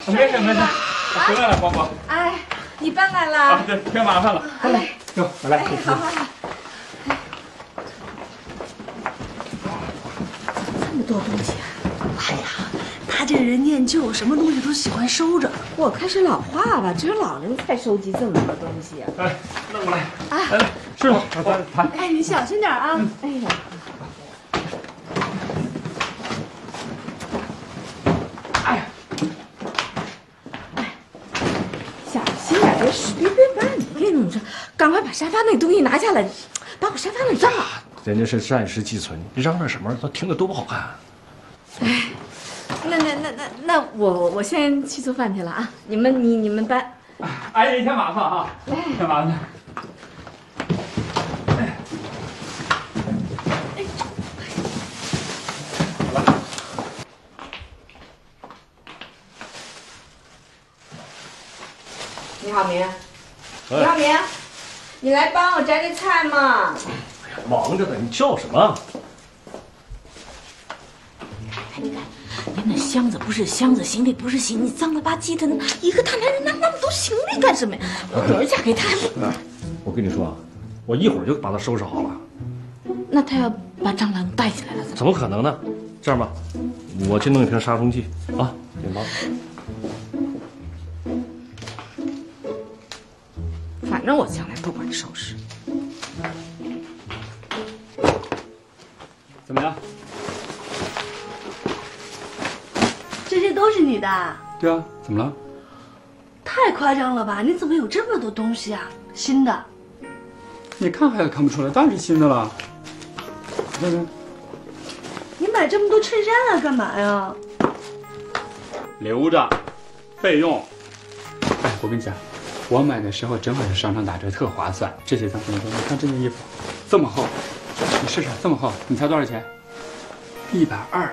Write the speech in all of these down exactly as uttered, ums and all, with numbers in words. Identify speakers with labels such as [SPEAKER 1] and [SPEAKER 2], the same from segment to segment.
[SPEAKER 1] 没事没事，我回来了，光光。
[SPEAKER 2] 哎，你搬来了？
[SPEAKER 1] 啊，对，添麻烦了。
[SPEAKER 2] 好嘞，
[SPEAKER 1] 哟，我来。
[SPEAKER 2] 哎，好好好。这么多东西啊！
[SPEAKER 3] 哎呀，他这人念旧，什么东西都喜欢收着。
[SPEAKER 2] 我看是老话吧，只有老人才收集这么多东西啊。
[SPEAKER 1] 哎，弄过来。
[SPEAKER 2] 啊，
[SPEAKER 1] 来来，师傅，咱谈。
[SPEAKER 3] 哎，你小心点啊！
[SPEAKER 2] 哎呀。 别别把你给弄成，赶快把沙发那东西拿下来，把我沙发弄脏了。
[SPEAKER 4] 人家是暂时寄存，你嚷嚷什么？他听着多不好看。
[SPEAKER 2] 哎，那那那那那我我先去做饭去了啊！你们你你们搬。
[SPEAKER 1] 阿姨添麻烦啊，添麻烦。哎，好了。
[SPEAKER 2] 李浩明。 李浩明，你来帮我摘摘菜嘛！
[SPEAKER 4] 哎呀，忙着呢，你叫什么？
[SPEAKER 2] 你看，你看，你那箱子不是箱子，行李不是行李，脏了吧唧的，一个大男人拿那么多行李干什么呀？我女儿嫁给他还不……
[SPEAKER 4] 我跟你说啊，我一会儿就把它收拾好了。
[SPEAKER 2] 那他要把蟑螂带起来了，
[SPEAKER 4] 怎么可能呢？这样吧，我去弄一瓶杀虫剂啊，你忙。
[SPEAKER 2] 反正我将来不管收拾。
[SPEAKER 1] 怎么样？
[SPEAKER 3] 这些都是你的？
[SPEAKER 1] 对啊，怎么了？
[SPEAKER 3] 太夸张了吧！你怎么有这么多东西啊？新的？
[SPEAKER 1] 你看孩子看不出来，当然是新的了。看看，
[SPEAKER 3] 你买这么多衬衫啊，干嘛呀？
[SPEAKER 1] 留着，备用。哎，我跟你讲。 我买的时候正好是商场打折，特划算。这些咱不能说，你看这件衣服这么厚，你试试这么厚，你猜多少钱？一百二。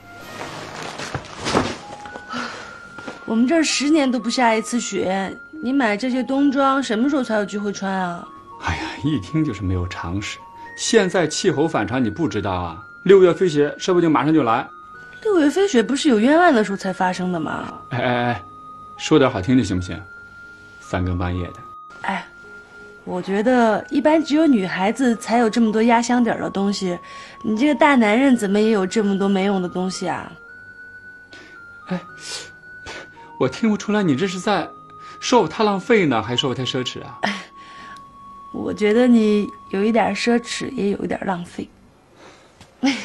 [SPEAKER 3] 我们这儿十年都不下一次雪，你买这些冬装什么时候才有机会穿啊？
[SPEAKER 1] 哎呀，一听就是没有常识。现在气候反常，你不知道啊？六月飞雪，说不定马上就来。
[SPEAKER 3] 六月飞雪不是有冤案的时候才发生的吗？
[SPEAKER 1] 哎哎哎，说点好听的行不行？ 三更半夜的，
[SPEAKER 3] 哎，我觉得一般只有女孩子才有这么多压箱底儿的东西，你这个大男人怎么也有这么多没用的东西啊？
[SPEAKER 1] 哎，我听不出来你这是在说我太浪费呢，还是说我太奢侈啊？
[SPEAKER 3] 哎，我觉得你有一点奢侈，也有一点浪费。
[SPEAKER 1] 哎，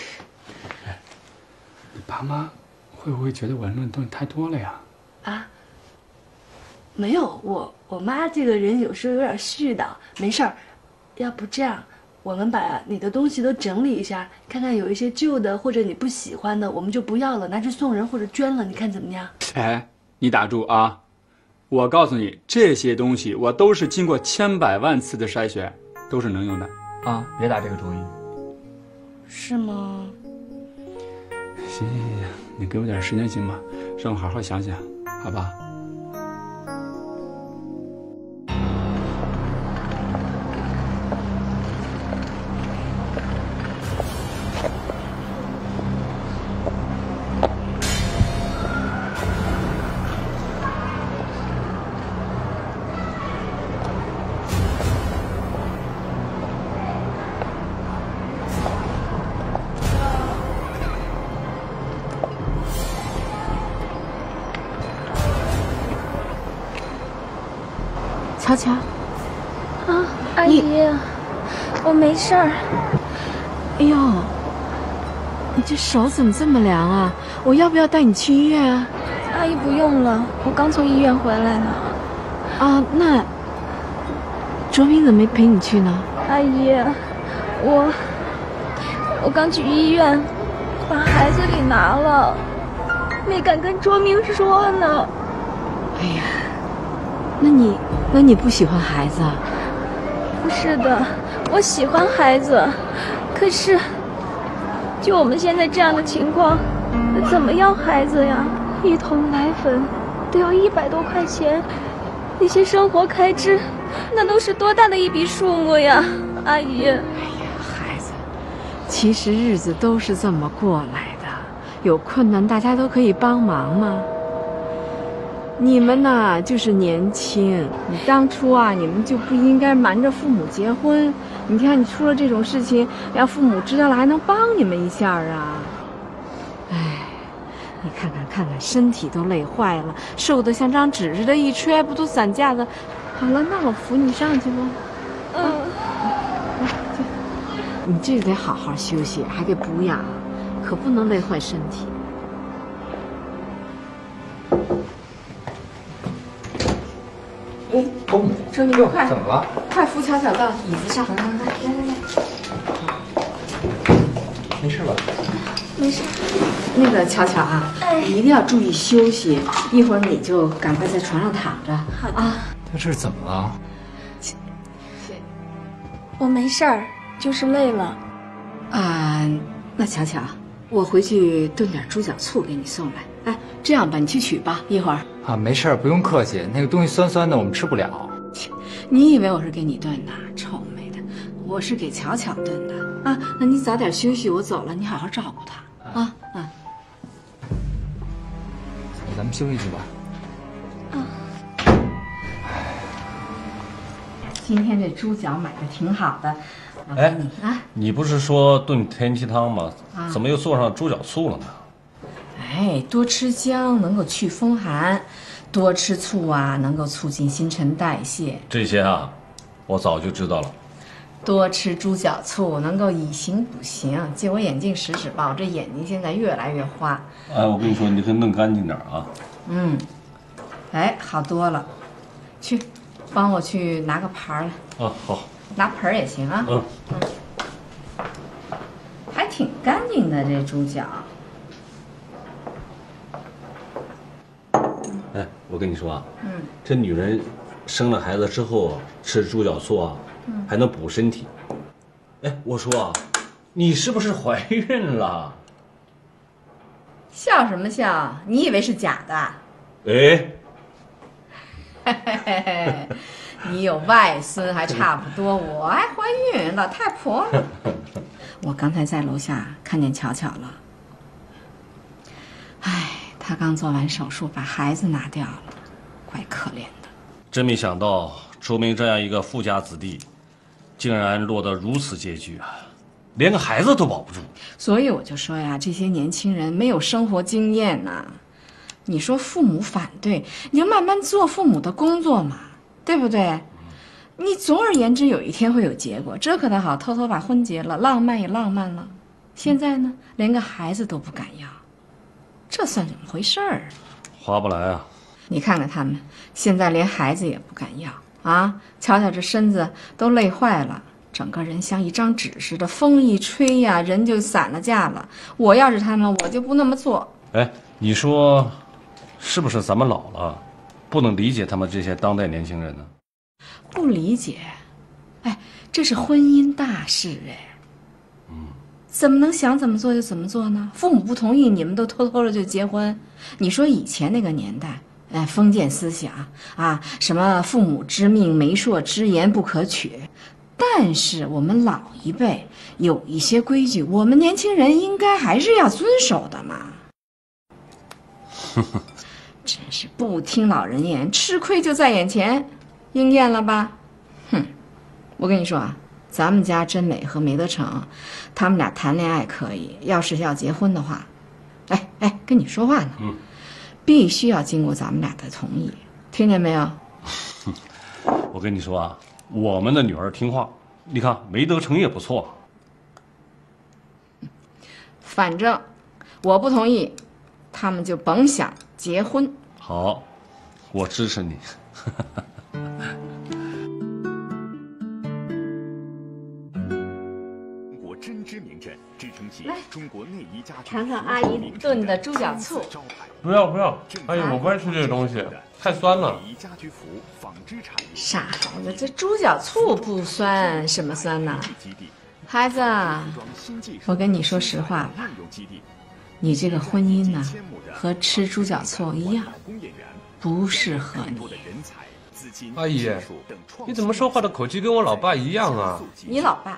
[SPEAKER 1] 你爸妈会不会觉得我弄的东西太多了呀？
[SPEAKER 3] 啊？ 没有，我我妈这个人有时候有点絮叨，没事儿。要不这样，我们把你的东西都整理一下，看看有一些旧的或者你不喜欢的，我们就不要了，拿去送人或者捐了，你看怎么样？
[SPEAKER 1] 哎，你打住啊！我告诉你，这些东西我都是经过千百万次的筛选，都是能用的啊！别打这个主意。
[SPEAKER 3] 是吗？
[SPEAKER 1] 行行行，你给我点时间行吗？让我好好想想，好吧？
[SPEAKER 2] 乔乔，
[SPEAKER 5] 啊，阿姨，我没事儿。
[SPEAKER 2] 哎呦，你这手怎么这么凉啊？我要不要带你去医院啊？
[SPEAKER 5] 阿姨不用了，我刚从医院回来呢。
[SPEAKER 2] 啊，那卓明怎么没陪你去呢？
[SPEAKER 5] 阿姨，我我刚去医院，把孩子给拿了，没敢跟卓明说呢。
[SPEAKER 2] 哎呀，那你那你不喜欢孩子啊？
[SPEAKER 5] 不是的，我喜欢孩子，可是就我们现在这样的情况，怎么要孩子呀？一桶奶粉都要一百多块钱，那些生活开支，那都是多大的一笔数目呀，阿姨。哎呀，
[SPEAKER 2] 孩子，其实日子都是这么过来的，有困难大家都可以帮忙嘛。
[SPEAKER 6] 你们呐就是年轻，你当初啊，你们就不应该瞒着父母结婚。你看你出了这种事情，让父母知道了还能帮你们一下啊。哎，你看看看看，身体都累坏了，瘦得像张纸似的，一吹不都散架子？好了，那我扶你上去吧。嗯，来，去。你这个得好好休息，还得补养，可不能累坏身体。
[SPEAKER 7] 哎，伯母，
[SPEAKER 6] 周你快，
[SPEAKER 7] 怎么了？
[SPEAKER 6] 快扶巧巧到椅子上。来来来来来来，
[SPEAKER 7] 没事吧？
[SPEAKER 6] 没事。那个巧巧啊，
[SPEAKER 2] 哎、
[SPEAKER 6] 你一定要注意休息，一会儿你就赶快在床上躺着。
[SPEAKER 2] 好的。
[SPEAKER 6] 啊，
[SPEAKER 7] 他这是怎么了？
[SPEAKER 2] 我没事儿，就是累了。
[SPEAKER 6] 啊，那巧巧，我回去炖点猪脚醋给你送来。哎，这样吧，你去取吧，一会儿。
[SPEAKER 7] 啊，没事，不用客气。那个东西酸酸的，我们吃不了。
[SPEAKER 6] 你以为我是给你炖的？臭美的，我是给巧巧炖的啊。那你早点休息，我走了，你好好照顾她啊啊。
[SPEAKER 7] 咱们休息去吧。
[SPEAKER 6] 啊。今天这猪脚买的挺好的。
[SPEAKER 4] 哎，
[SPEAKER 6] 啊，
[SPEAKER 4] 你不是说炖田鸡汤吗？
[SPEAKER 6] 啊、
[SPEAKER 4] 怎么又做上猪脚醋了呢？
[SPEAKER 6] 哎，多吃姜能够去风寒，多吃醋啊能够促进新陈代谢。
[SPEAKER 4] 这些啊，我早就知道了。
[SPEAKER 6] 多吃猪脚醋能够以形补形。借我眼镜使使吧，我这眼睛现在越来越花。
[SPEAKER 4] 哎，我跟你说，你可弄干净点啊。
[SPEAKER 6] 嗯，哎，好多了。去，帮我去拿个盘儿来。
[SPEAKER 4] 啊，好。
[SPEAKER 6] 拿盆儿也行啊。
[SPEAKER 4] 嗯
[SPEAKER 6] 嗯，还挺干净的这猪脚。
[SPEAKER 4] 哎，我跟你说啊，
[SPEAKER 6] 嗯，
[SPEAKER 4] 这女人生了孩子之后吃猪脚醋啊，嗯，还能补身体。哎，我说啊，你是不是怀孕了？
[SPEAKER 6] 笑什么笑？你以为是假的？
[SPEAKER 4] 哎，
[SPEAKER 6] 嘿嘿嘿嘿，你有外孙还差不多，我还怀孕，老太婆。我刚才在楼下看见巧巧了，哎，她刚做完手术，把孩子拿掉了，怪可怜的。
[SPEAKER 4] 真没想到周明这样一个富家子弟，竟然落得如此结局啊，连个孩子都保不住。
[SPEAKER 6] 所以我就说呀，这些年轻人没有生活经验呐。你说父母反对，你就慢慢做父母的工作嘛，对不对？你总而言之，有一天会有结果。这可倒好，偷偷把婚结了，浪漫也浪漫了。现在呢，连个孩子都不敢要，这算怎么回事儿？
[SPEAKER 4] 划不来啊！
[SPEAKER 6] 你看看他们，现在连孩子也不敢要啊！瞧瞧这身子都累坏了，整个人像一张纸似的，风一吹呀，人就散了架了。我要是他们，我就不那么做。
[SPEAKER 4] 哎，你说，是不是咱们老了，不能理解他们这些当代年轻人呢？
[SPEAKER 6] 不理解，哎，这是婚姻大事哎，
[SPEAKER 4] 嗯，
[SPEAKER 6] 怎么能想怎么做就怎么做呢？父母不同意，你们都偷偷的就结婚？你说以前那个年代，哎，封建思想啊，什么父母之命、媒妁之言不可取，但是我们老一辈有一些规矩，我们年轻人应该还是要遵守的嘛。真是不听老人言，吃亏就在眼前。应验了吧？哼，我跟你说啊，咱们家真美和梅德成，他们俩谈恋爱可以，要是要结婚的话，哎哎，跟你说话呢，
[SPEAKER 4] 嗯，
[SPEAKER 6] 必须要经过咱们俩的同意，听见没有？
[SPEAKER 4] 我跟你说啊，我们的女儿听话，你看梅德成也不错。
[SPEAKER 6] 反正我不同意，他们就甭想结婚。
[SPEAKER 4] 好，我支持你。
[SPEAKER 8] 中国针织名镇，支撑起中国内衣家居。
[SPEAKER 6] 尝尝阿姨炖的猪脚醋。
[SPEAKER 9] 不要不要，阿姨我不爱吃这个东西，太酸了。
[SPEAKER 8] 内衣家居服、纺织产业。
[SPEAKER 6] 傻孩子，这猪脚醋不酸，什么酸呢？孩子，我跟你说实话吧，你这个婚姻呢，和吃猪脚醋一样，不适合你。
[SPEAKER 9] 阿姨，你怎么说话的口气跟我老爸一样啊？
[SPEAKER 6] 你老爸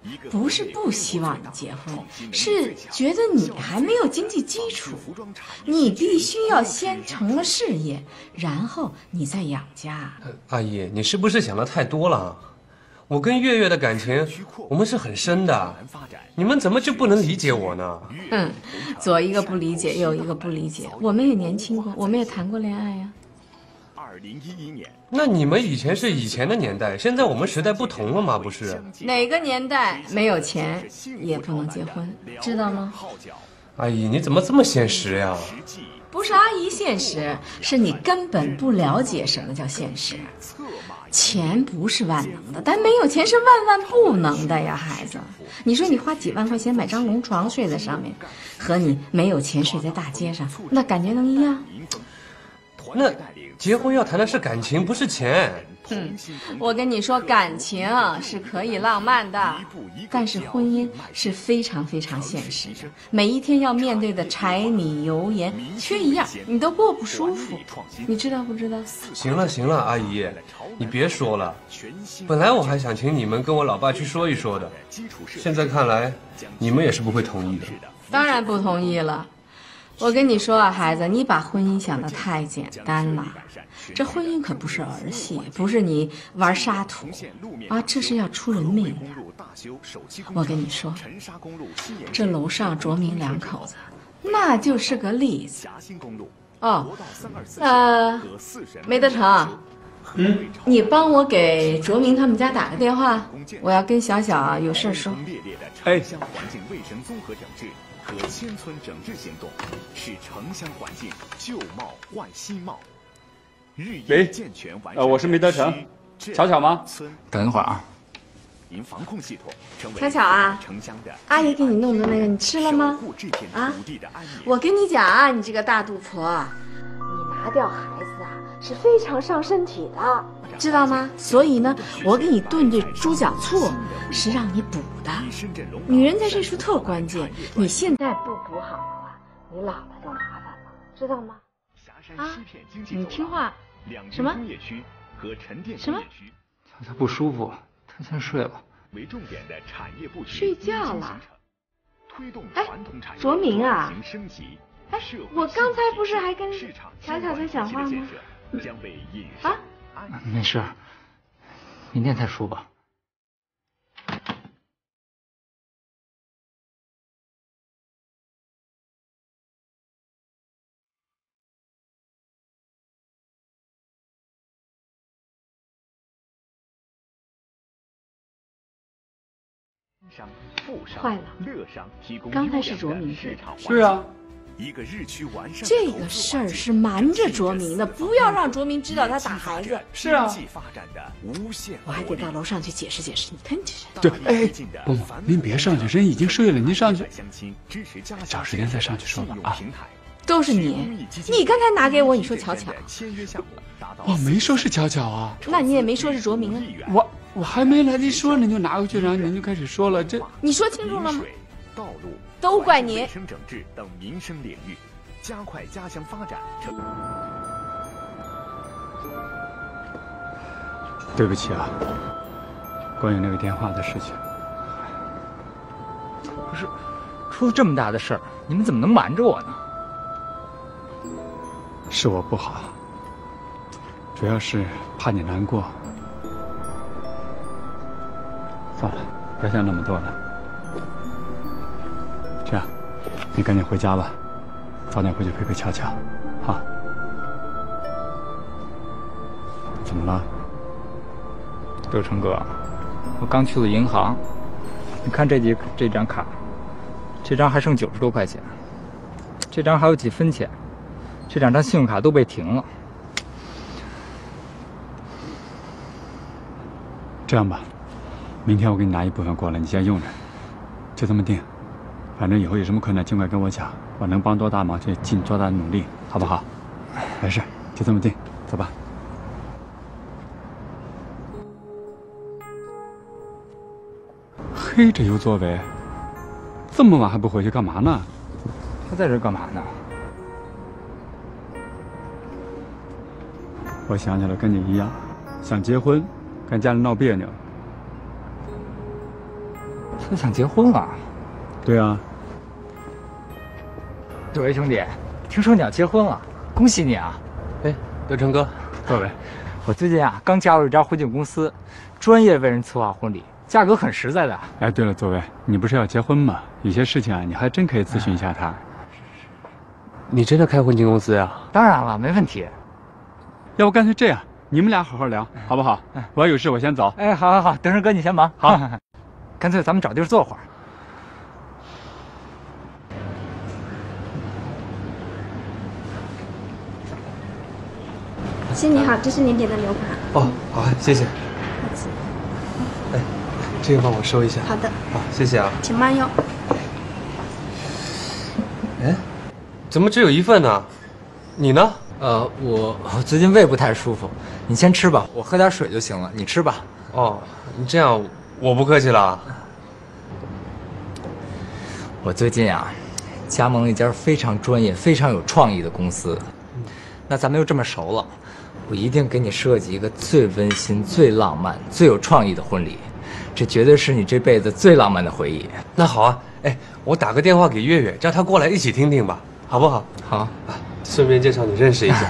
[SPEAKER 2] 不是不希望你结婚，是觉得你还没有经济基础，你必须要先成了事业，然后你再养家。
[SPEAKER 9] 阿姨，你是不是想的太多了？我跟月月的感情，我们是很深的，你们怎么就不能理解我呢？
[SPEAKER 2] 嗯，左一个不理解，右一个不理解。我们也年轻过，我们也谈过恋爱呀。
[SPEAKER 8] 二零一一年，
[SPEAKER 9] 那你们以前是以前的年代，现在我们时代不同了吗？不是？
[SPEAKER 2] 哪个年代没有钱也不能结婚，知道吗？
[SPEAKER 9] 阿姨，你怎么这么现实呀？
[SPEAKER 2] 不是阿姨现实，是你根本不了解什么叫现实。钱不是万能的，但没有钱是万万不能的呀，孩子。你说你花几万块钱买张龙床睡在上面，和你没有钱睡在大街上，那感觉能一样？
[SPEAKER 9] 那结婚要谈的是感情，不是钱。
[SPEAKER 2] 嗯，我跟你说，感情是可以浪漫的，但是婚姻是非常非常现实的，每一天要面对的柴米油盐缺一样，你都过不舒服，你知道不知道？
[SPEAKER 9] 行了行了，阿姨，你别说了。本来我还想请你们跟我老爸去说一说的，现在看来你们也是不会同意的。
[SPEAKER 2] 当然不同意了。我跟你说啊，孩子，你把婚姻想得太简单了。这婚姻可不是儿戏，不是你玩沙土啊，这是要出人命的。我跟你说，这楼上卓明两口子，那就是个例子。哦，呃，没得成。嗯，你帮我给卓明他们家打个电话，我要跟小小有事说。
[SPEAKER 8] 哎，城乡环境卫生综合整治和千村整治行动，使城乡环境旧貌换新貌。
[SPEAKER 1] 喂，呃，我是梅德成，巧巧吗？
[SPEAKER 7] 等一会儿啊。
[SPEAKER 8] 防控系统
[SPEAKER 2] 巧巧啊，阿姨给你弄的那个，你吃了吗？啊，我跟你讲啊，你这个大肚婆，你拿掉孩子啊是非常伤身体的，知道吗？所以呢，我给你炖这猪脚醋是让你补的。女人在这时候特关键，你现在不补好的话，你老了就麻烦了，知道吗？啊，你听话。什么？什么？
[SPEAKER 7] 他不舒服，他先睡了。
[SPEAKER 2] 睡觉了。哎，卓明啊，哎，我刚才不是还跟巧巧在讲话吗？啊？
[SPEAKER 7] 没事，明天再说吧。
[SPEAKER 2] 坏了，刚才是卓明对。
[SPEAKER 1] 是啊。
[SPEAKER 2] 这个事儿是瞒着卓明的，不要让卓明知道他打孩子。
[SPEAKER 1] 是啊。
[SPEAKER 2] 我还得到楼上去解释解释。你看这是。
[SPEAKER 1] 对，哎，不不，您别上去，人已经睡了，您上去。找时间再上去说吧啊。
[SPEAKER 2] 都是你，你刚才拿给我，你说巧巧。
[SPEAKER 1] 我没说是巧巧啊。
[SPEAKER 2] 那你也没说是卓明啊。
[SPEAKER 1] 我我还没来得及说，您就拿回去，然后您就开始说了，这
[SPEAKER 2] 你说清楚了吗？都怪你。
[SPEAKER 8] 卫生整治等民生领域，加快家乡发展。
[SPEAKER 1] 对不起啊，关于那个电话的事情。
[SPEAKER 7] 不是，出了这么大的事儿，你们怎么能瞒着我呢？
[SPEAKER 1] 是我不好，主要是怕你难过。算了，别想那么多了。这样，你赶紧回家吧，早点回去陪陪巧巧，好。怎么了？
[SPEAKER 7] 德成哥，我刚去了银行，你看这几这张卡，这张还剩九十多块钱，这张还有几分钱，这两张信用卡都被停了。
[SPEAKER 1] 这样吧，明天我给你拿一部分过来，你先用着，就这么定。反正以后有什么困难尽快跟我讲，我能帮多大忙就尽多大的努力，好不好？没事，就这么定，走吧。嘿，这有作为，这么晚还不回去干嘛呢？
[SPEAKER 7] 他在这干嘛呢？
[SPEAKER 1] 我想起来跟你一样，想结婚，跟家里闹别扭。
[SPEAKER 7] 他想结婚了。
[SPEAKER 1] 对啊。
[SPEAKER 7] 对，兄弟，听说你要结婚了，恭喜你啊！
[SPEAKER 9] 哎，德成哥，
[SPEAKER 7] 各位，我最近啊刚加入一家婚庆公司，专业为人策划婚礼，价格很实在的。
[SPEAKER 1] 哎，对了，左卫，你不是要结婚吗？有些事情啊，你还真可以咨询一下他。
[SPEAKER 9] 你真的开婚庆公司呀？
[SPEAKER 7] 当然了，没问题。
[SPEAKER 1] 要不干脆这样，你们俩好好聊，好不好？我要有事，我先走。
[SPEAKER 7] 哎，好好好，德成哥你先忙。好，干脆咱们找地儿坐会儿。
[SPEAKER 10] 亲你好，这是您点的牛排。
[SPEAKER 9] 哦，好，谢谢。哎，这个帮我收一下。
[SPEAKER 10] 好的。
[SPEAKER 9] 好，谢谢啊。
[SPEAKER 10] 请慢用。
[SPEAKER 9] 哎，怎么只有一份呢？你呢？
[SPEAKER 7] 呃，我我最近胃不太舒服，你先吃吧，我喝点水就行了。你吃吧。
[SPEAKER 9] 哦，你这样我不客气了。
[SPEAKER 7] 我最近啊，加盟了一家非常专业、非常有创意的公司。那咱们又这么熟了，我一定给你设计一个最温馨、最浪漫、最有创意的婚礼，这绝对是你这辈子最浪漫的回忆。
[SPEAKER 9] 那好啊，哎，我打个电话给月月，叫她过来一起听听吧，好不好？
[SPEAKER 7] 好，
[SPEAKER 9] 啊，顺便介绍你认识一下。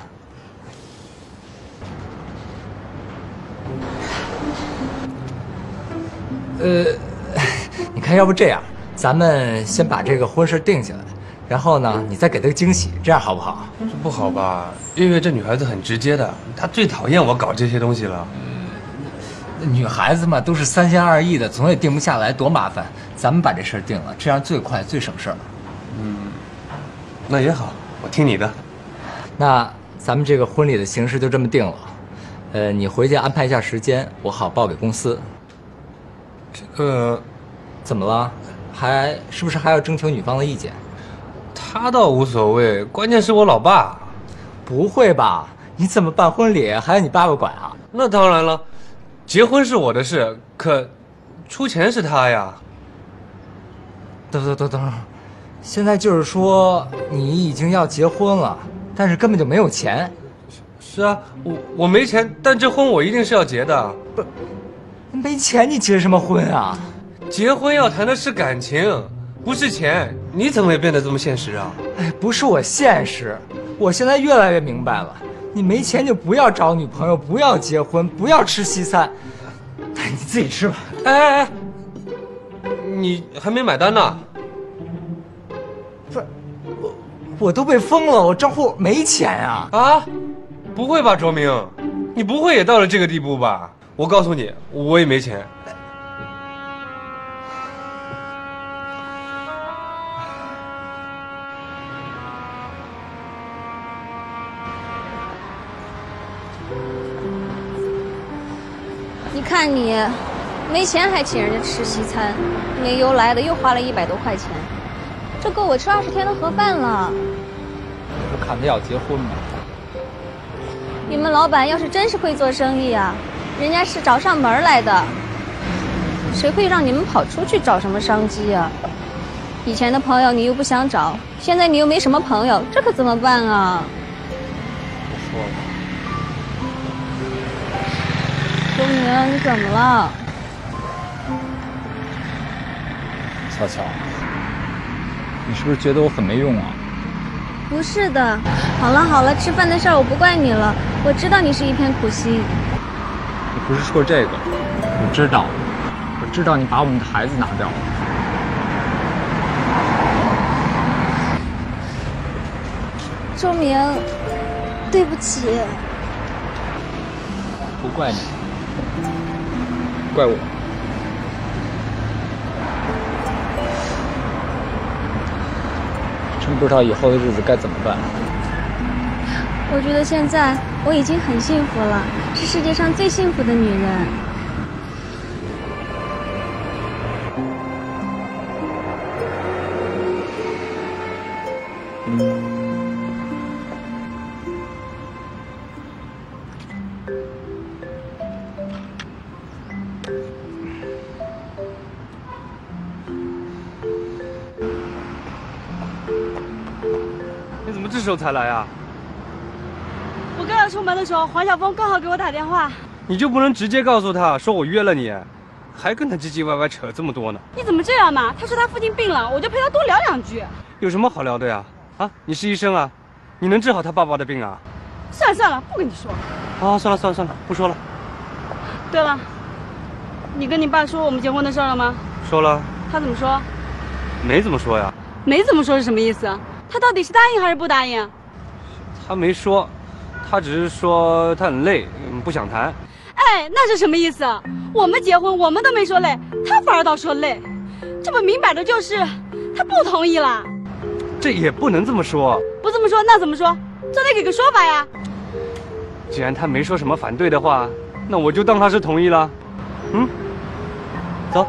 [SPEAKER 7] 呃，你看，要不这样，咱们先把这个婚事定下来，然后呢，你再给她个惊喜，这样好不好？
[SPEAKER 9] 这不好吧？月月这女孩子很直接的，她最讨厌我搞这些东西了。
[SPEAKER 7] 女孩子嘛，都是三心二意的，总也定不下来，多麻烦。咱们把这事儿定了，这样最快最省事儿。
[SPEAKER 9] 嗯，那也好，我听你的。
[SPEAKER 7] 那咱们这个婚礼的形式就这么定了。呃，你回去安排一下时间，我好报给公司。
[SPEAKER 9] 这个
[SPEAKER 7] 怎么了？还是不是还要征求女方的意见？
[SPEAKER 9] 他倒无所谓，关键是我老爸。
[SPEAKER 7] 不会吧？你怎么办婚礼还要你爸爸管啊？
[SPEAKER 9] 那当然了，结婚是我的事，可出钱是他呀。
[SPEAKER 7] 等等等等，现在就是说你已经要结婚了，但是根本就没有钱。
[SPEAKER 9] 是啊，我我没钱，但这婚我一定是要结的。
[SPEAKER 7] 不，没钱你结什么婚啊？
[SPEAKER 9] 结婚要谈的是感情，不是钱。你怎么也变得这么现实啊？
[SPEAKER 7] 哎，不是我现实，我现在越来越明白了。你没钱就不要找女朋友，不要结婚，不要吃西餐。哎，你自己吃吧。
[SPEAKER 9] 哎哎哎，你还没买单呢？
[SPEAKER 7] 不是，我我都被封了，我账户没钱啊！
[SPEAKER 9] 啊，不会吧，卓明，你不会也到了这个地步吧？我告诉你，我也没钱。
[SPEAKER 5] 你看你，没钱还请人家吃西餐，没由来的又花了一百多块钱，这够我吃二十天的盒饭了。
[SPEAKER 7] 你不看他要结婚吗？
[SPEAKER 5] 你们老板要是真是会做生意啊，人家是找上门来的，谁会让你们跑出去找什么商机啊？以前的朋友你又不想找，现在你又没什么朋友，这可怎么办啊？
[SPEAKER 7] 不说了。
[SPEAKER 5] 周明，你怎么了？
[SPEAKER 7] 巧巧，你是不是觉得我很没用啊？
[SPEAKER 5] 不是的，好了好了，吃饭的事儿我不怪你了，我知道你是一片苦心。
[SPEAKER 7] 你不是说这个，我知道，我知道你把我们的孩子拿掉了。
[SPEAKER 5] 周明，对不起。
[SPEAKER 7] 不怪你。怪我，真不知道以后的日子该怎么办。
[SPEAKER 5] 我觉得现在我已经很幸福了，是世界上最幸福的女人。
[SPEAKER 9] 这时候才来啊？
[SPEAKER 3] 我刚要出门的时候，黄晓峰刚好给我打电话。
[SPEAKER 9] 你就不能直接告诉他说我约了你？ 还跟他唧唧歪歪扯这么多呢？
[SPEAKER 11] 你怎么这样嘛？他说他父亲病了，我就陪他多聊两句。
[SPEAKER 9] 有什么好聊的呀？啊，你是医生啊，你能治好他爸爸的病啊？
[SPEAKER 11] 算了算了，不跟你说。
[SPEAKER 9] 啊，算了算了算了，不说了。
[SPEAKER 11] 对了，你跟你爸说我们结婚的事了吗？
[SPEAKER 9] 说了。
[SPEAKER 11] 他怎么说？
[SPEAKER 9] 没怎么说呀。
[SPEAKER 11] 没怎么说是什么意思？他到底是答应还是不答应？
[SPEAKER 9] 他没说，他只是说他很累，不想谈。
[SPEAKER 11] 哎，那是什么意思？我们结婚，我们都没说累，他反而倒说累，这不明摆着就是他不同意了。
[SPEAKER 9] 这也不能这么说。
[SPEAKER 11] 不这么说，那怎么说？总得给个说法呀。
[SPEAKER 9] 既然他没说什么反对的话，那我就当他是同意了。嗯，走。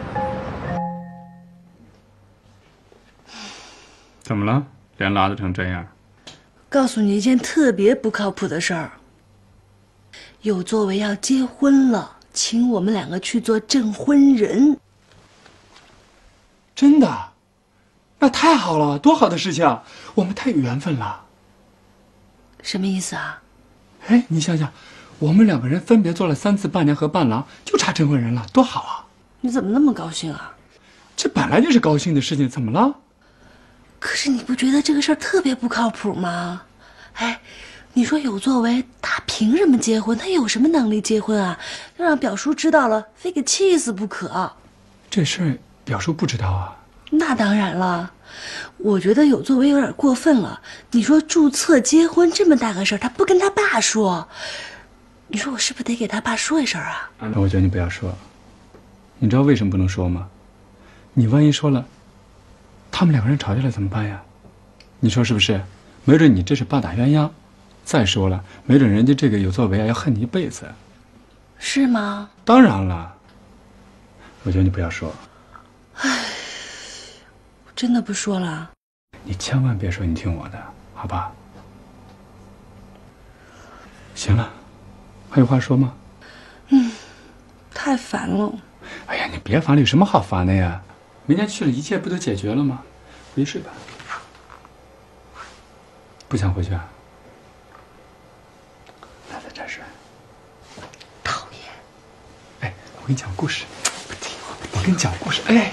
[SPEAKER 1] 怎么了？脸拉得成这样？
[SPEAKER 3] 告诉你一件特别不靠谱的事儿。有作为要结婚了，请我们两个去做证婚人。
[SPEAKER 1] 真的？那太好了，多好的事情！我们太有缘分了。
[SPEAKER 3] 什么意思啊？
[SPEAKER 1] 哎，你想想，我们两个人分别做了三次伴娘和伴郎，就差证婚人了，多好啊！
[SPEAKER 3] 你怎么那么高兴啊？
[SPEAKER 1] 这本来就是高兴的事情，怎么了？
[SPEAKER 3] 可是你不觉得这个事儿特别不靠谱吗？哎，你说有作为，他凭什么结婚？他有什么能力结婚啊？要让表叔知道了，非给气死不可。
[SPEAKER 1] 这事儿表叔不知道啊？
[SPEAKER 3] 那当然了，我觉得有作为有点过分了。你说注册结婚这么大个事儿，他不跟他爸说，你说我是不是得给他爸说一声啊？
[SPEAKER 1] 那我觉得你不要说。你知道为什么不能说吗？你万一说了，他们两个人吵架了怎么办呀？你说是不是？没准你这是棒打鸳鸯。再说了，没准人家这个有作为啊，要恨你一辈子。
[SPEAKER 3] 是吗？
[SPEAKER 1] 当然了。我觉得你不要说。
[SPEAKER 3] 唉，我真的不说了。
[SPEAKER 1] 你千万别说，你听我的，好吧？行了，还有话说吗？
[SPEAKER 3] 嗯，太烦了。
[SPEAKER 1] 哎呀，你别烦了，有什么好烦的呀？明天去了，一切不都解决了吗？回去睡吧。不想回去啊？那在这儿睡。
[SPEAKER 3] 讨厌。
[SPEAKER 1] 哎，我给你讲故事。不听话，我给你讲故事。哎，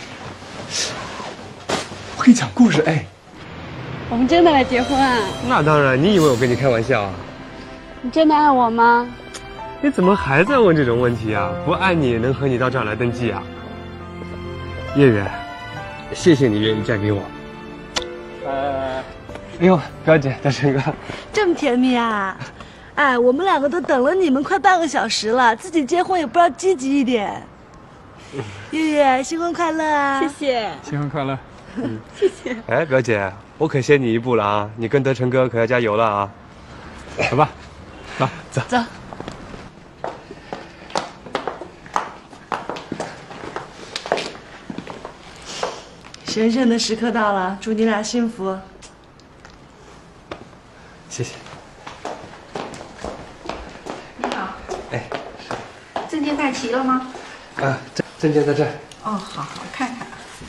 [SPEAKER 1] 我给你讲故事。哎，
[SPEAKER 11] 我们真的来结婚啊？
[SPEAKER 9] 那当然，你以为我跟你开玩笑啊？
[SPEAKER 11] 你真的爱我吗？
[SPEAKER 9] 你怎么还在问这种问题啊？不爱你能和你到这儿来登记啊？叶月，谢谢你愿意嫁给我。呃，哎呦，表姐，大成哥，
[SPEAKER 3] 这么甜蜜啊！哎，我们两个都等了你们快半个小时了，自己结婚也不知道积极一点。月月，新婚快乐啊！
[SPEAKER 11] 谢谢，
[SPEAKER 1] 新婚快乐。
[SPEAKER 9] 嗯，
[SPEAKER 11] 谢谢。
[SPEAKER 9] 哎，表姐，我可先你一步了啊！你跟德成哥可要加油了啊！
[SPEAKER 1] 走吧，走走
[SPEAKER 3] 走。神圣的时刻到了，祝你俩幸福。
[SPEAKER 9] 谢谢。
[SPEAKER 10] 你好。
[SPEAKER 9] 哎，
[SPEAKER 10] 证件带齐了吗？
[SPEAKER 9] 啊，证证件在这儿。
[SPEAKER 10] 哦，好好看看。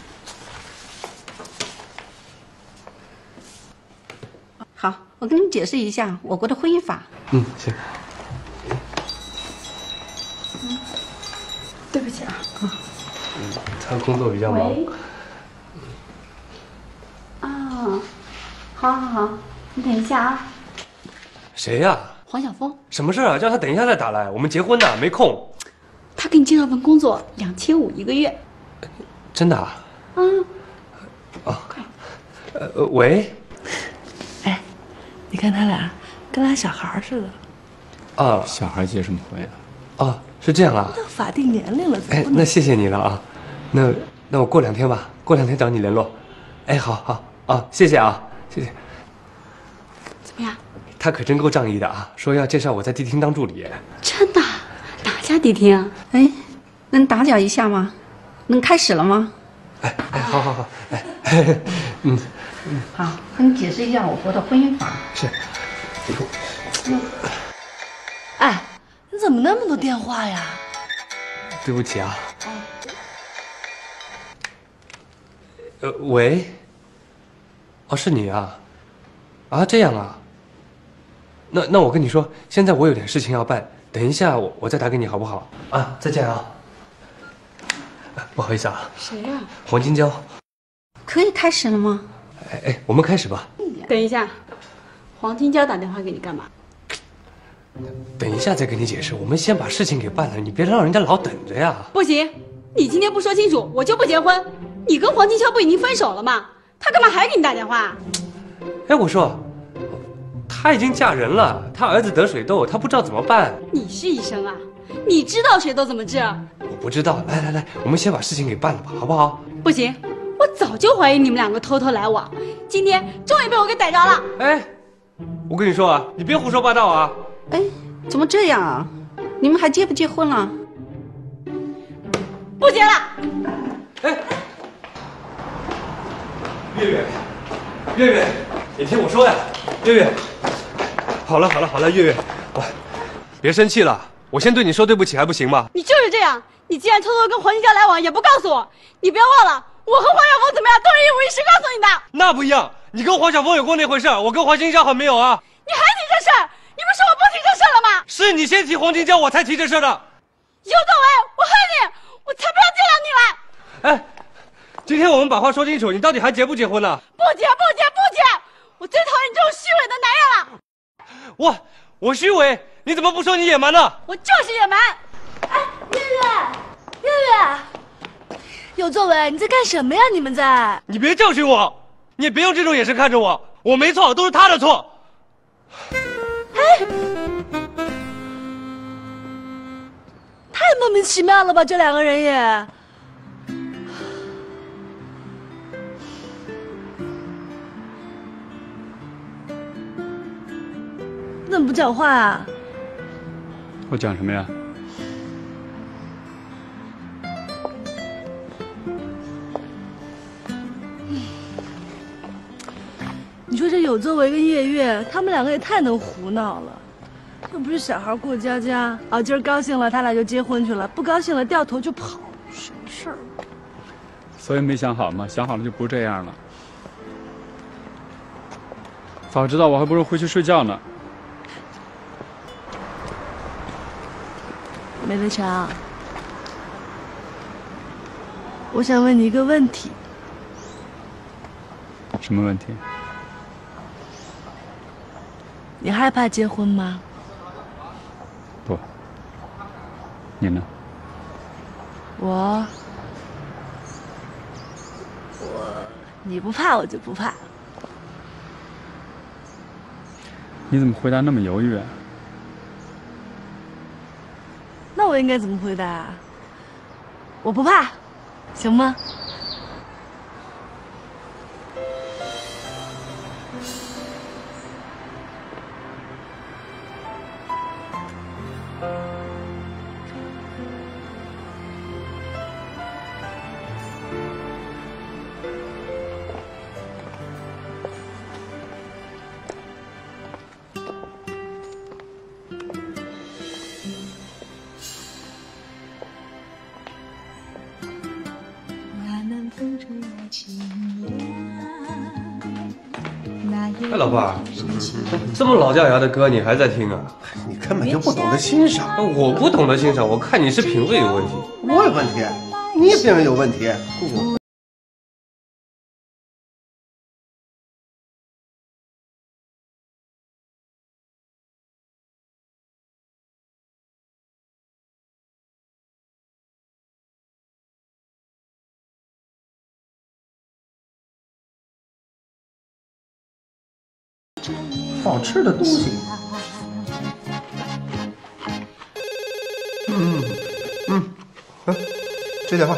[SPEAKER 10] 好，我跟你解释一下我国的婚姻法。
[SPEAKER 9] 嗯，行。
[SPEAKER 10] 嗯，对不起啊。
[SPEAKER 9] 嗯，他工作比较忙。
[SPEAKER 10] 啊，好好好，你等一下啊。
[SPEAKER 9] 谁呀？
[SPEAKER 10] 黄晓峰。
[SPEAKER 9] 什么事啊？叫他等一下再打来，我们结婚呢，没空。
[SPEAKER 10] 他给你介绍份工作，两千五一个月。
[SPEAKER 9] 真的啊？
[SPEAKER 10] 嗯。
[SPEAKER 9] 哦。呃，喂。
[SPEAKER 3] 哎，你看他俩跟俩小孩似的。
[SPEAKER 9] 啊，
[SPEAKER 1] 小孩结什么婚呀？
[SPEAKER 9] 哦，是这样啊。
[SPEAKER 3] 到法定年龄了，怎么
[SPEAKER 9] 哎，那谢谢你了啊。那那我过两天吧，过两天找你联络。哎，好好啊，谢谢啊，谢谢。
[SPEAKER 10] 怎么样？
[SPEAKER 9] 他可真够仗义的啊，说要介绍我在迪厅当助理。
[SPEAKER 10] 真的？哪家迪厅啊？哎，能打搅一下吗？能开始了吗？
[SPEAKER 9] 哎哎，好好好，哎，嘿嘿嗯
[SPEAKER 10] 嗯，好，跟你解释一下我国的婚姻法。
[SPEAKER 9] 是。
[SPEAKER 10] 嗯。
[SPEAKER 3] 哎，你怎么那么多电话呀？
[SPEAKER 9] 对不起啊。呃，喂。哦，是你啊。啊，这样啊。那那我跟你说，现在我有点事情要办，等一下我我再打给你好不好？啊，再见啊。 不好意思啊。
[SPEAKER 11] 谁呀？
[SPEAKER 9] 黄金娇。
[SPEAKER 10] 可以开始了吗？
[SPEAKER 9] 哎哎，我们开始吧。
[SPEAKER 11] 等一下，黄金娇打电话给你干嘛？
[SPEAKER 9] 等一下再跟你解释，我们先把事情给办了，你别让人家老等着呀。
[SPEAKER 11] 不行，你今天不说清楚，我就不结婚。你跟黄金娇不已经分手了吗？她干嘛还给你打电话？
[SPEAKER 9] 哎，我说，她已经嫁人了，她儿子得水痘，她不知道怎么办。
[SPEAKER 11] 你是医生啊？你知道水痘怎么治？
[SPEAKER 9] 我不知道。来来来，我们先把事情给办了吧，好不好？
[SPEAKER 11] 不行，我早就怀疑你们两个偷偷来往，今天终于被我给逮着了。
[SPEAKER 9] 哎，我跟你说啊，你别胡说八道啊！
[SPEAKER 10] 哎，怎么这样啊？你们还结不结婚了？
[SPEAKER 11] 不结了。
[SPEAKER 9] 哎，月月，月月，你听我说呀，月月。好了好了好了，月月，我别生气了，我先对你说对不起还不行吗？
[SPEAKER 11] 你就是这样，你既然偷偷跟黄金娇来往，也不告诉我，你不要忘了，我和黄晓峰怎么样都是一五一十告诉你的。
[SPEAKER 9] 那不一样，你跟黄晓峰有过那回事，我跟黄金娇还没有啊。
[SPEAKER 11] 你还提这事儿？你不是说我不提这事了吗？
[SPEAKER 9] 是你先提黄金娇，我才提这事的。
[SPEAKER 11] 尤作为，我恨你，我才不要见到你了。
[SPEAKER 9] 哎，今天我们把话说清楚，你到底还结不结婚呢？
[SPEAKER 11] 不结不结不结！我最讨厌你这种虚伪的男人了。
[SPEAKER 9] 我我虚伪？你怎么不说你野蛮呢？
[SPEAKER 11] 我就是野蛮。
[SPEAKER 3] 哎，月月，月月，有作为，你在干什么呀？你们在？
[SPEAKER 9] 你别教训我，你也别用这种眼神看着我，我没错，都是他的错。
[SPEAKER 3] 哎，太莫名其妙了吧，这两个人也。你怎么不讲话啊？
[SPEAKER 1] 我讲什么呀？
[SPEAKER 3] 你说这有作为跟月月，他们两个也太能胡闹了。又不是小孩过家家啊，今儿高兴了他俩就结婚去了，不高兴了掉头就跑，什么事儿？
[SPEAKER 1] 所以没想好嘛，想好了就不这样了。早知道我还不如回去睡觉呢。
[SPEAKER 3] 梅德强，我想问你一个问题。
[SPEAKER 1] 什么问题？
[SPEAKER 3] 你害怕结婚吗？
[SPEAKER 1] 不。你呢？
[SPEAKER 3] 我，我，你不怕我就不怕。
[SPEAKER 1] 你怎么回答那么犹豫啊？
[SPEAKER 3] 那我应该怎么回答？我不怕，行吗？
[SPEAKER 9] 哎，老伴儿，这么老掉牙的歌你还在听啊？
[SPEAKER 12] 你根本就不懂得欣赏。
[SPEAKER 9] 我不懂得欣赏，我看你是品味有问题。
[SPEAKER 12] 我有问题，你品味有问题。我好吃的东西。嗯嗯嗯，接电话。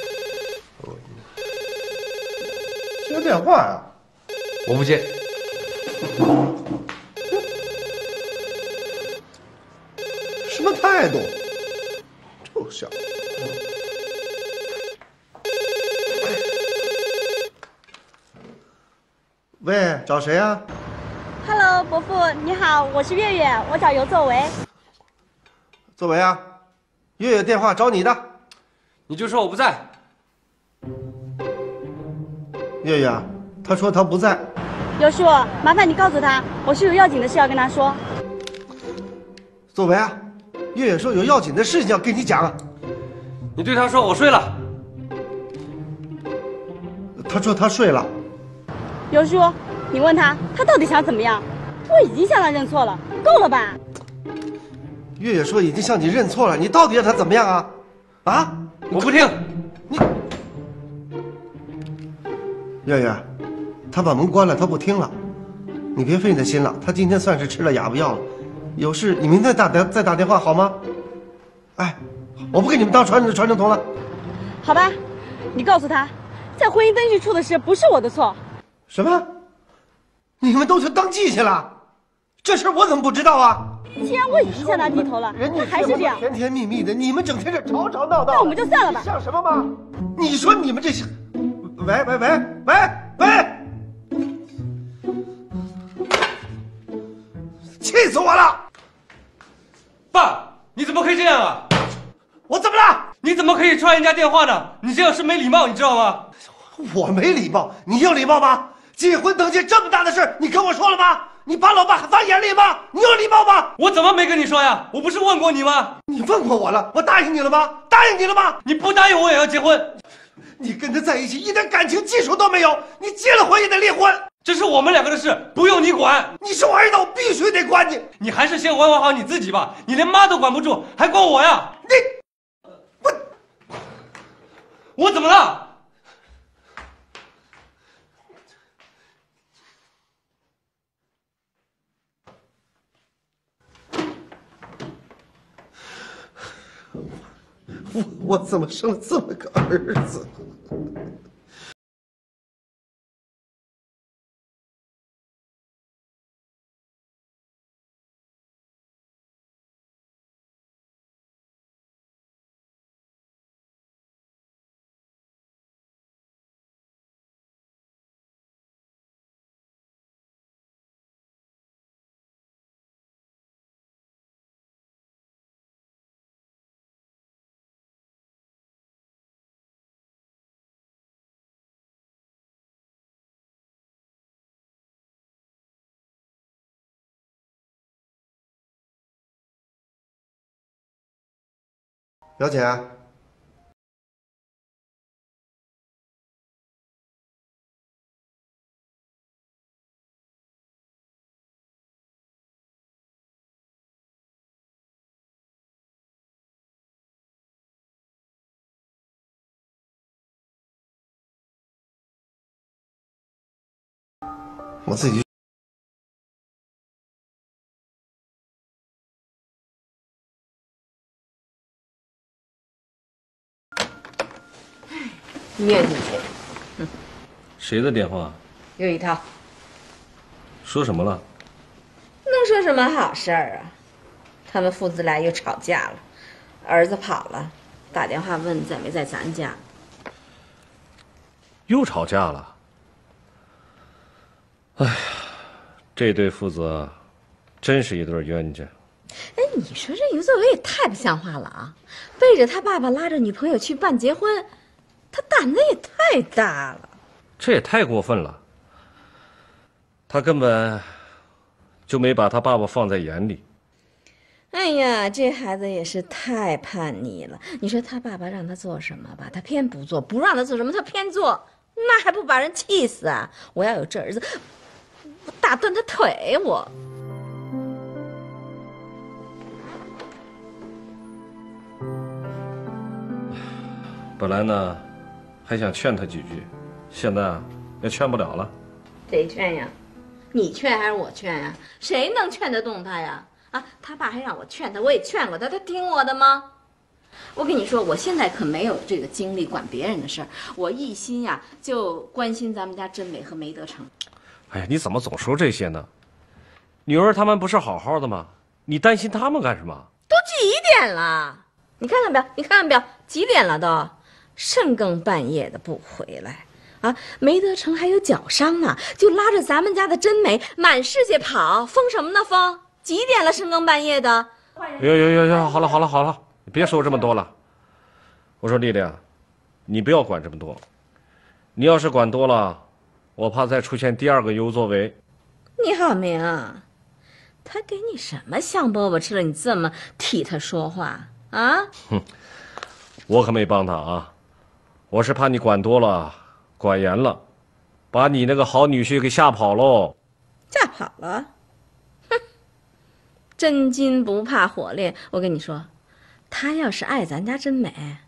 [SPEAKER 12] 接电话呀？
[SPEAKER 9] 我不接。
[SPEAKER 12] 什么态度？臭小子！喂，找谁呀
[SPEAKER 11] ？Hello， 伯父，你好，我是月月，我找尤作为。
[SPEAKER 12] 作为啊，月月电话找你的，
[SPEAKER 9] 你就说我不在。
[SPEAKER 12] 月月，他说他不在。
[SPEAKER 11] 尤叔，麻烦你告诉他，我是有要紧的事要跟他说。
[SPEAKER 12] 作为啊，月月说有要紧的事情要跟你讲。
[SPEAKER 9] 你对他说我睡了。
[SPEAKER 12] 他说他睡了。
[SPEAKER 11] 尤叔，你问他，他到底想怎么样？我已经向他认错了，够了吧？
[SPEAKER 12] 月月说已经向你认错了，你到底让他怎么样啊？啊！
[SPEAKER 9] 我不听。
[SPEAKER 12] 你，月月，他把门关了，他不听了，你别费你的心了。他今天算是吃了哑巴药了，有事你明天打电再打电话好吗？哎，我不给你们当传传声筒了。
[SPEAKER 11] 好吧，你告诉他，在婚姻登记处的事不是我的错。
[SPEAKER 12] 什么？你们都去登记去了？这事我怎么不知道啊？
[SPEAKER 11] 既然我已经向他低头了，他还是这样
[SPEAKER 12] 甜甜蜜蜜的，你们整天是吵吵闹闹，
[SPEAKER 11] 那我们就散了吧。
[SPEAKER 12] 像什么吗？你说你们这些，喂喂喂喂喂，气死我了！
[SPEAKER 9] 爸，你怎么可以这样啊？
[SPEAKER 12] 我怎么了？
[SPEAKER 9] 你怎么可以串人家电话呢？你这样是没礼貌，你知道吗？
[SPEAKER 12] 我没礼貌，你有礼貌吗？结婚登记这么大的事，你跟我说了吗？你把老爸放眼里吗？你有礼貌吗？
[SPEAKER 9] 我怎么没跟你说呀？我不是问过你吗？
[SPEAKER 12] 你问过我了，我答应你了吗？答应你了吗？
[SPEAKER 9] 你不答应我也要结婚。
[SPEAKER 12] 你跟他在一起一点感情基础都没有，你结了婚也得离婚。
[SPEAKER 9] 这是我们两个的事，不用你管。
[SPEAKER 12] 你是我儿子，我必须得管你。
[SPEAKER 9] 你还是先管管好你自己吧，你连妈都管不住，还管我呀？
[SPEAKER 12] 你，我，
[SPEAKER 9] 我怎么了？
[SPEAKER 12] 我我怎么生了这么个儿子？表姐，我自己。
[SPEAKER 2] 念进去。嗯，
[SPEAKER 4] 谁的电话？
[SPEAKER 2] 又一套。
[SPEAKER 4] 说什么了？
[SPEAKER 2] 能说什么好事儿啊？他们父子俩又吵架了，儿子跑了，打电话问在没在咱家。
[SPEAKER 4] 又吵架了。哎呀，这对父子真是一对冤家。
[SPEAKER 2] 哎，你说这于作为也太不像话了啊！背着他爸爸拉着女朋友去办结婚。他胆子也太大了，
[SPEAKER 4] 这也太过分了。他根本就没把他爸爸放在眼里。
[SPEAKER 2] 哎呀，这孩子也是太叛逆了。你说他爸爸让他做什么吧，他偏不做；不让他做什么，他偏做，那还不把人气死啊！我要有这儿子，我打断他腿！我。
[SPEAKER 4] 本来呢。还想劝他几句，现在啊也劝不了了。
[SPEAKER 2] 谁劝呀？你劝还是我劝呀？谁能劝得动他呀？啊，他爸还让我劝他，我也劝过他，他听我的吗？我跟你说，我现在可没有这个精力管别人的事儿，我一心呀就关心咱们家真美和梅德成。
[SPEAKER 4] 哎呀，你怎么总说这些呢？女儿他们不是好好的吗？你担心他们干什么？
[SPEAKER 2] 都几点了？你看看表，你看看表，几点了都？深更半夜的不回来，啊，梅德成还有脚伤呢，就拉着咱们家的真美满世界跑，疯什么呢疯？几点了？深更半夜的。
[SPEAKER 4] 哟哟哟哟，好了好了好了，你别说这么多了。我说丽丽，你不要管这么多，你要是管多了，我怕再出现第二个尤作为。
[SPEAKER 2] 你好明，他给你什么香饽饽吃了？你这么替他说话啊？
[SPEAKER 4] 哼，我可没帮他啊。我是怕你管多了， 管严了，把你那个好女婿给吓跑喽。
[SPEAKER 2] 吓跑了？哼！真金不怕火炼。我跟你说，他要是爱咱家真美，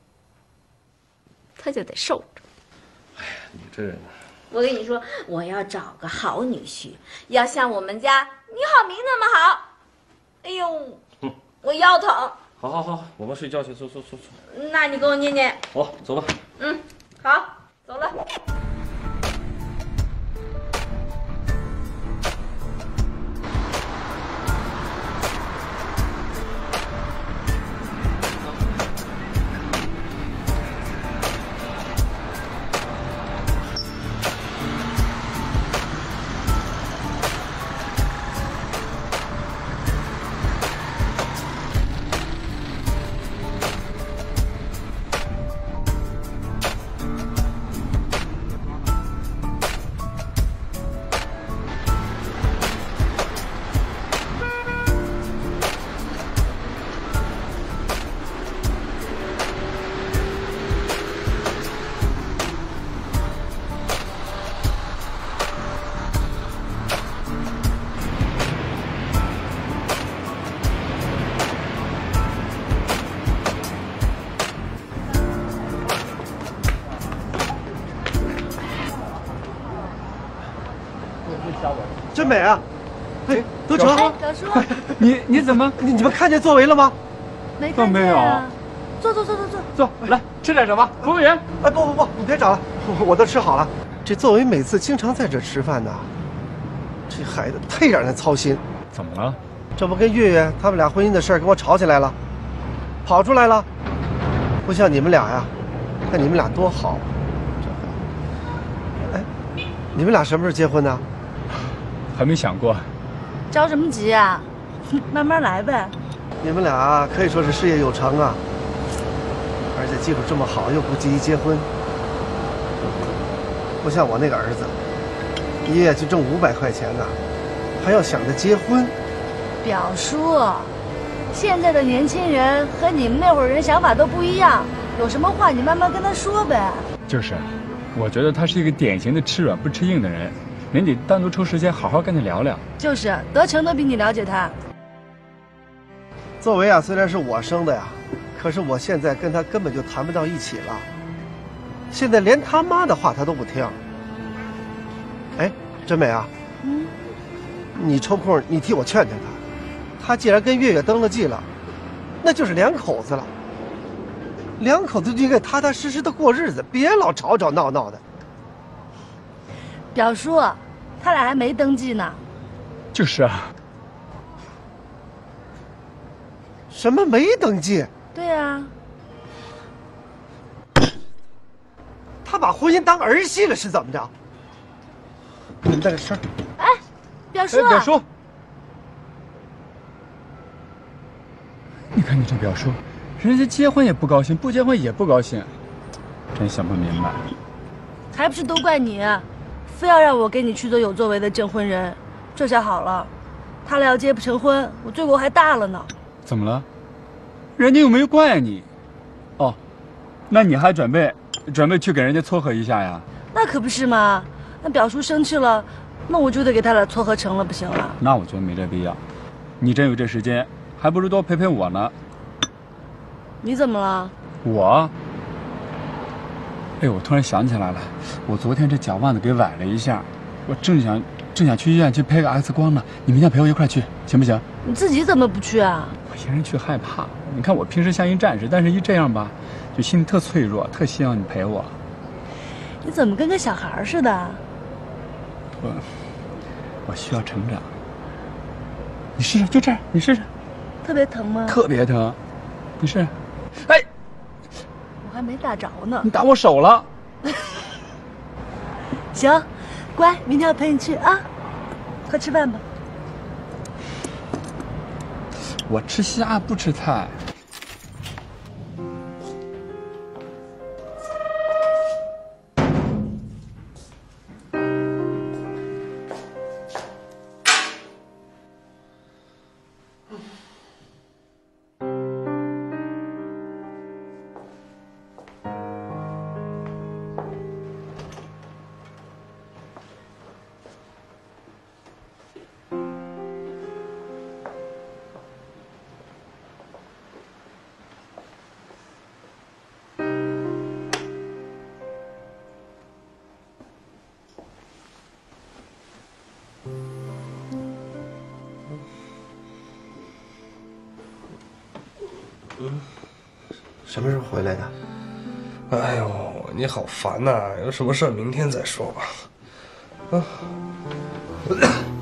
[SPEAKER 2] 他就得受着。
[SPEAKER 4] 哎呀，你这人。
[SPEAKER 2] 我跟你说，我要找个好女婿，要像我们家倪浩明那么好。哎呦，嗯、我腰疼。
[SPEAKER 4] 好好好，我们睡觉去，走走走走。
[SPEAKER 2] 那你给我捏捏。
[SPEAKER 4] 好，走吧。
[SPEAKER 2] 嗯，好，走了。
[SPEAKER 12] 真美啊！哎，德成，
[SPEAKER 3] 哎，表叔，
[SPEAKER 7] 你你怎么？
[SPEAKER 12] 你你们看见作为了吗？
[SPEAKER 3] 没看见啊。坐坐坐坐坐
[SPEAKER 7] 坐，来吃点什么？服务员，
[SPEAKER 12] 哎，不不不，你别找了，我我都吃好了。这作为每次经常在这吃饭呢，这孩子太让人操心。
[SPEAKER 7] 怎么了？
[SPEAKER 12] 这不跟月月他们俩婚姻的事儿跟我吵起来了，跑出来了。不像你们俩呀，看你们俩多好。哎，你们俩什么时候结婚呢？
[SPEAKER 7] 还没想过。
[SPEAKER 3] 着什么急啊？慢慢来呗。
[SPEAKER 12] 你们俩可以说是事业有成啊，而且技术这么好，又不急于结婚，不像我那个儿子，一月就挣五百块钱呢，还要想着结婚。
[SPEAKER 3] 表叔，现在的年轻人和你们那会儿人想法都不一样，有什么话你慢慢跟他说呗。
[SPEAKER 7] 就是，我觉得他是一个典型的吃软不吃硬的人，您得单独抽时间好好跟他聊聊。
[SPEAKER 3] 就是，德成都比你了解他。
[SPEAKER 12] 作为啊，虽然是我生的呀，可是我现在跟他根本就谈不到一起了。现在连他妈的话他都不听。哎，真美啊，
[SPEAKER 3] 嗯，
[SPEAKER 12] 你抽空你替我劝劝他。他既然跟月月登了记了，那就是两口子了。两口子就应该踏踏实实的过日子，别老吵吵闹闹的。
[SPEAKER 3] 表叔，他俩还没登记呢。
[SPEAKER 7] 就是啊。
[SPEAKER 12] 什么没登记？
[SPEAKER 3] 对啊。
[SPEAKER 12] 他把婚姻当儿戏了是怎么着？你们在这吃。
[SPEAKER 3] 哎，表叔。
[SPEAKER 7] 哎，表叔。你看你这表叔，人家结婚也不高兴，不结婚也不高兴，真想不明白。
[SPEAKER 3] 还不是都怪你，非要让我给你去做有作为的证婚人，这下好了，他俩要结不成婚，我罪过还大了呢。
[SPEAKER 7] 怎么了？人家又没怪你。哦，那你还准备准备去给人家撮合一下呀？
[SPEAKER 3] 那可不是嘛，那表叔生气了，那我就得给他俩撮合成了，不行啊？
[SPEAKER 7] 那我觉得没这必要。你真有这时间，还不如多陪陪我呢。
[SPEAKER 3] 你怎么了？
[SPEAKER 7] 我？哎，我突然想起来了，我昨天这脚腕子给崴了一下，我正想正想去医院去拍个 X 光呢。你明天陪我一块去，行不行？
[SPEAKER 3] 你自己怎么不去啊？
[SPEAKER 7] 我一人去害怕。你看我平时像一战士，但是一这样吧，就心里特脆弱，特希望你陪我。
[SPEAKER 3] 你怎么跟个小孩似的？
[SPEAKER 7] 我我需要成长。你试试，就这样，你试试。
[SPEAKER 3] 特别疼吗？
[SPEAKER 7] 特别疼。你试。哎，
[SPEAKER 3] 我还没打着呢。
[SPEAKER 7] 你打我手了。
[SPEAKER 3] 行，乖，明天我陪你去啊。快吃饭吧。
[SPEAKER 7] 我吃虾不吃菜。
[SPEAKER 13] 嗯，什么时候回来的？
[SPEAKER 14] 哎呦，你好烦呐！有什么事明天再说吧。啊。